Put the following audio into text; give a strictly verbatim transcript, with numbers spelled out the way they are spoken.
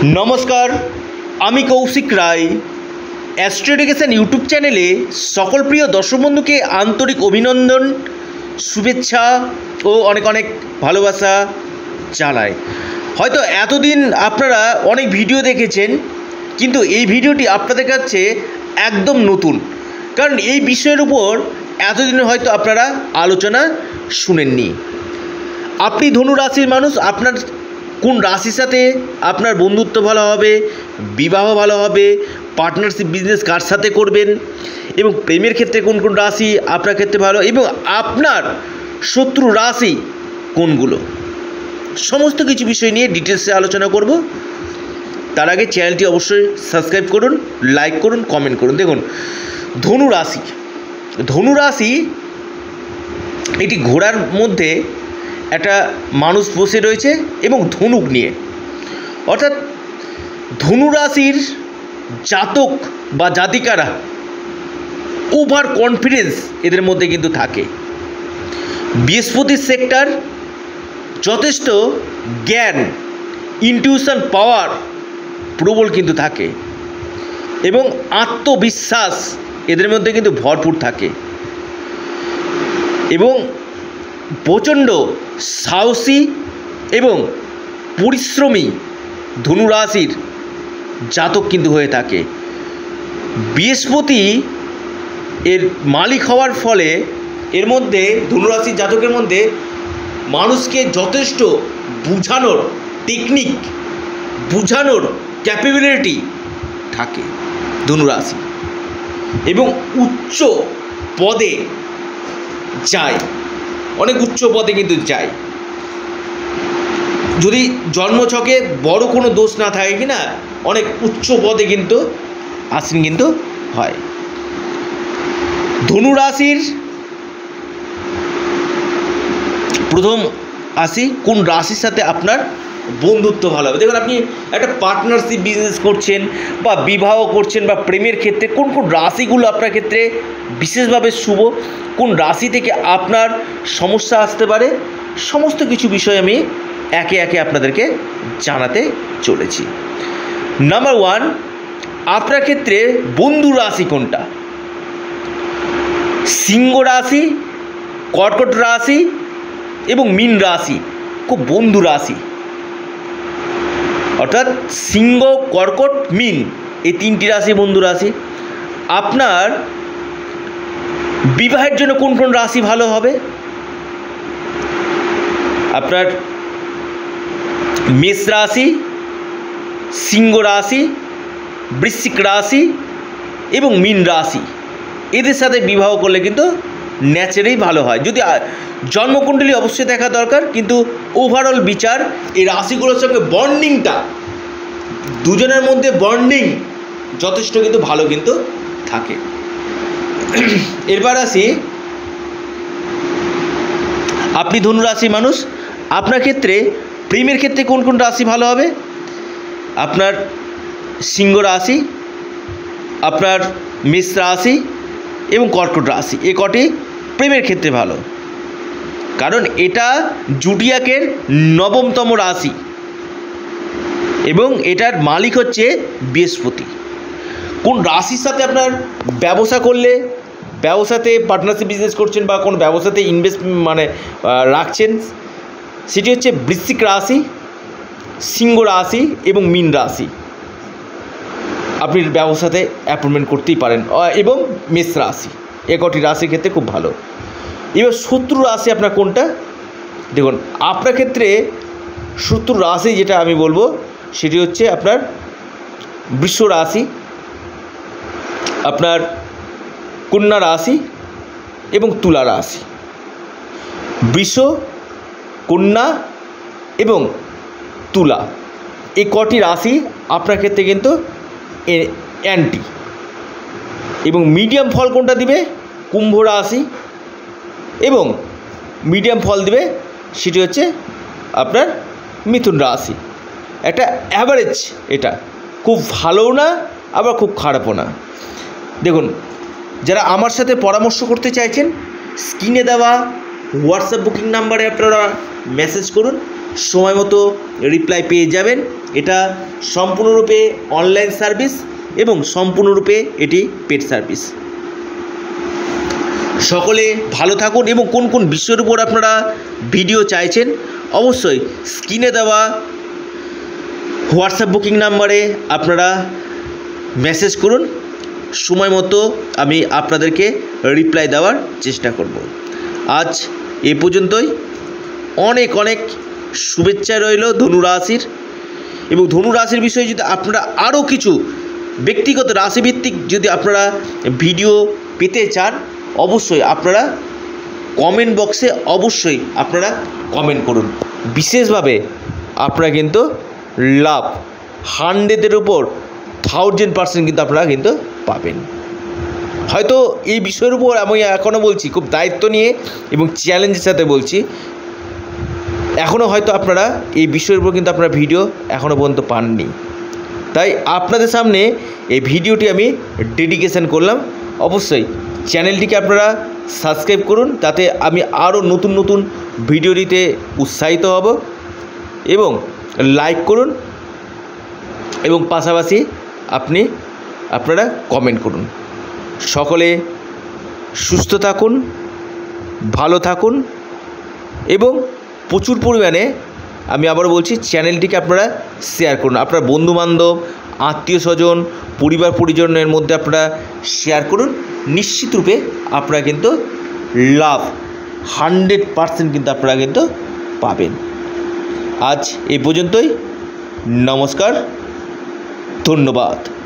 नमस्कार आमी Koushik Roy Astro Education YouTube चैनेले सकल प्रिय दर्शक बंधु के आंतरिक अभिनंदन शुभेच्छा और अनेक अनेक भालोबासा जानाई। हयतो एतदिन आपनारा अनेक भिडियो देखेछेन किन्तु एई भिडियोटी आपनादेर काछे एकदम नतून, कारण एई विषयेर उपर एतदिन हयतो आपनारा आलोचना शुनेननि। आपनि धनु राशिर मानुष, आपनार কোন রাশির সাথে আপনার বন্ধুত্ব ভালো হবে, বিবাহ ভালো হবে, পার্টনারশিপ বিজনেস কার সাথে করবেন এবং প্রেমের ক্ষেত্রে কোন কোন রাশি আপনার ক্ষেত্রে ভালো এবং আপনার শত্রু রাশি কোনগুলো, সমস্ত কিছু বিষয় নিয়ে ডিটেলসে আলোচনা করব। তার আগে চ্যানেলটি অবশ্যই সাবস্ক্রাইব করুন, লাইক করুন, কমেন্ট করুন। দেখুন, ধনু রাশি ধনু রাশি এটি ঘোড়ার মধ্যে একটা মানুষ বসে রয়েছে এবং ধনুক নিয়ে, অর্থাৎ ধনু রাশির জাতক বা জাতিকারা ওভার কনফিডেন্স এদের মধ্যে কিন্তু থাকে। বৃহস্পতির সেক্টর যথেষ্ট জ্ঞান, ইনটিউশন পাওয়ার প্রবল কিন্তু থাকে এবং আত্মবিশ্বাস এদের মধ্যে কিন্তু ভরপুর থাকে এবং প্রচণ্ড সাহসী এবং পরিশ্রমী ধনুরাশির জাতক কিন্তু হয়ে থাকে। বৃহস্পতি এর মালিক হওয়ার ফলে এর মধ্যে ধনুরাশির জাতকের মধ্যে মানুষকে যথেষ্ট বুঝানোর টেকনিক, বুঝানোর ক্যাপাবিলিটি থাকে ধনুরাশি এবং উচ্চ পদে যায়, অনেক উচ্চ পদে কিন্তু যায়। যদি জন্মছকে বড় কোনো দোষ না থাকে কিনা অনেক উচ্চ পদে কিন্তু আসীন কিন্তু হয়। ধনু রাশির প্রথম আসি কোন রাশির সাথে আপনার বন্ধুত্ব ভালো হবে। দেখুন, আপনি একটা পার্টনারশিপ বিজনেস করছেন বা বিবাহ করছেন বা প্রেমের ক্ষেত্রে কোন কোন রাশিগুলো আপনার ক্ষেত্রে বিশেষভাবে শুভ, কোন রাশি থেকে আপনার সমস্যা আসতে পারে, সমস্ত কিছু বিষয় আমি একে একে আপনাদেরকে জানাতে চলেছি। নাম্বার ওয়ান, আপনার ক্ষেত্রে বন্ধু রাশি কোনটা? সিংহ রাশি, কর্কট রাশি এবং মীন রাশি খুব বন্ধু রাশি, অর্থাৎ সিংহ, কর্কট, মীন এই তিনটি রাশি বন্ধু রাশি। আপনার বিবাহের জন্য কোন কোন রাশি ভালো হবে? আপনার মেষ রাশি, সিংহ রাশি, বৃশ্চিক রাশি এবং মীন রাশি এদের সাথে বিবাহ করলে কিন্তু ন্যাচারালি ভালো হয়। যদি জন্মকুণ্ডলী অবশ্যই দেখা দরকার, কিন্তু ওভারঅল বিচার এই রাশিগুলোর সঙ্গে বন্ডিংটা, দুজনের মধ্যে বন্ডিং যথেষ্ট কিন্তু ভালো কিন্তু থাকে। এরপর আসি, আপনি ধনুরাশি মানুষ, আপনার ক্ষেত্রে প্রেমের ক্ষেত্রে কোন কোন রাশি ভালো হবে? আপনার সিংহ রাশি, আপনার মেষ রাশি এবং কর্কট রাশি এ কটি প্রেমের ক্ষেত্রে ভালো, কারণ এটা জুডিয়াকের নবমতম রাশি এবং এটার মালিক হচ্ছে বৃহস্পতি। কোন রাশির সাথে আপনার ব্যবসা করলে, ব্যবসাতে পার্টনারশিপ বিজনেস করছেন বা কোন ব্যবসাতে ইনভেস্ট মানে রাখছেন, সেটি হচ্ছে বৃশ্চিক রাশি, সিংহ রাশি এবং মীন রাশি আপনি ব্যবসাতে অ্যাপয়েন্টমেন্ট করতেই পারেন এবং মেষ রাশি এ কটি রাশির ক্ষেত্রে খুব ভালো। এবার শত্রু রাশি আপনার কোনটা? দেখুন, আপনার ক্ষেত্রে শত্রু রাশি যেটা আমি বলবো সেটি হচ্ছে আপনার বৃষ রাশি, আপনার কন্যা রাশি এবং তুলা রাশি। বৃষ, কন্যা এবং তুলা এই কটি রাশি আপনার ক্ষেত্রে কিন্তু অ্যান্টি এবং মিডিয়াম ফল কোনটা দিবে? কুম্ভ রাশি এবং মিডিয়াম ফল দিবে সেটি হচ্ছে আপনার মিথুন রাশি। একটা অ্যাভারেজ, এটা খুব ভালোও না আবার খুব খারাপও না। দেখুন, যারা আমার সাথে পরামর্শ করতে চাইছেন স্ক্রিনে দেওয়া হোয়াটসঅ্যাপ বুকিং নাম্বারে আপনারা মেসেজ করুন, সময় মতো রিপ্লাই পেয়ে যাবেন এটা সম্পূর্ণরূপে অনলাইন সার্ভিস এবং সম্পূর্ণরূপে এটি পেড সার্ভিস। সকলে ভালো থাকুন এবং কোন কোন বিষয়ের উপর আপনারা ভিডিও চাইছেন অবশ্যই স্ক্রিনে দেওয়া হোয়াটসঅ্যাপ বুকিং নাম্বারে আপনারা মেসেজ করুন, সময় মতো আমি আপনাদেরকে রিপ্লাই দেওয়ার চেষ্টা করব। আজ এ পর্যন্তই। অনেক অনেক শুভেচ্ছা রইল ধনুরাশির। এবং ধনুরাশির বিষয়ে যদি আপনারা আরও কিছু ব্যক্তিগত রাশিভিত্তিক যদি আপনারা ভিডিও পেতে চান অবশ্যই আপনারা কমেন্ট বক্সে অবশ্যই আপনারা কমেন্ট করুন। বিশেষভাবে আপনারা কিন্তু লাভ হান্ড্রেডের উপর থাউজেন্ড পার্সেন্ট কিন্তু আপনারা কিন্তু পাবেন। হয়তো এই বিষয়ের উপর আমি এখনও বলছি খুব দায়িত্ব নিয়ে এবং চ্যালেঞ্জের সাথে বলছি, এখনও হয়তো আপনারা এই বিষয়ের উপর কিন্তু আপনারা ভিডিও এখনও পর্যন্ত পাননি। তাই আপনাদের সামনে এই ভিডিওটি আমি ডেডিকেশন করলাম। অবশ্যই চ্যানেলটিকে আপনারা সাবস্ক্রাইব করুন, তাতে আমি আরও নতুন নতুন ভিডিও দিতে উৎসাহিত হব। এবং লাইক করুন এবং পাশাপাশি আপনি আপনারা কমেন্ট করুন। সকলে সুস্থ থাকুন, ভালো থাকুন এবং প্রচুর পরিমাণে আমি আবার বলছি চ্যানেলটিকে আপনারা শেয়ার করুন। আপনার বন্ধুবান্ধব, আত্মীয় স্বজন, পরিবার পরিজনের মধ্যে আপনারা শেয়ার করুন। নিশ্চিতরূপে আপনারা কিন্তু লাভ হান্ড্রেড পারসেন্ট কিন্তু আপনারা কিন্তু পাবেন। আজ এই পর্যন্তই। নমস্কার, ধন্যবাদ।